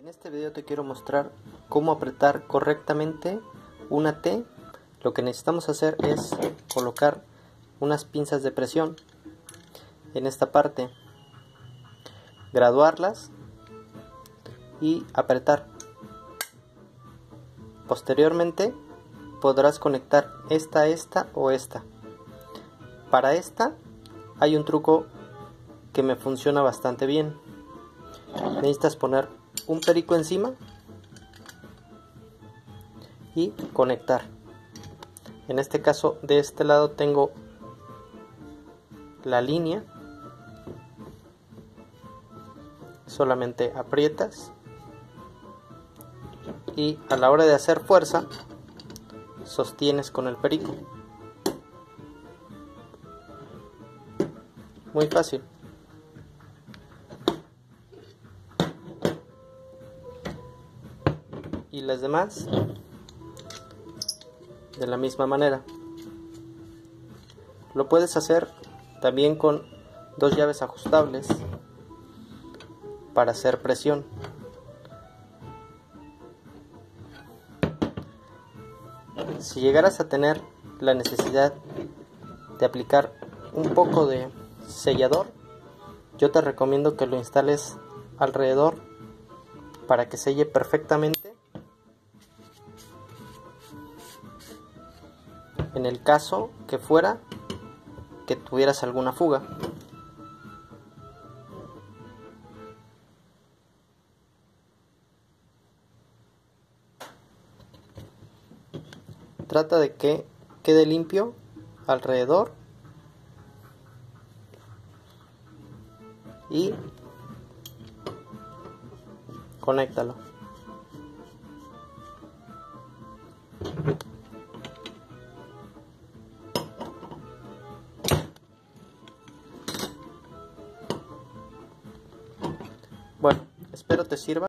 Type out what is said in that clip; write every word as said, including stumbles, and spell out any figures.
En este video te quiero mostrar cómo apretar correctamente una T. Lo que necesitamos hacer es colocar unas pinzas de presión en esta parte, graduarlas y apretar. Posteriormente podrás conectar esta a esta o esta. Para esta hay un truco que me funciona bastante bien. Necesitas poner un perico encima y conectar. En este caso, de este lado tengo la línea. Solamente aprietas y a la hora de hacer fuerza sostienes con el perico. Muy fácil. Y las demás de la misma manera. Lo puedes hacer también con dos llaves ajustables para hacer presión. Si llegaras a tener la necesidad de aplicar un poco de sellador, yo te recomiendo que lo instales alrededor para que selle perfectamente. En el caso que fuera que tuvieras alguna fuga. Trata de que quede limpio alrededor y conéctalo. Bueno, espero te sirva.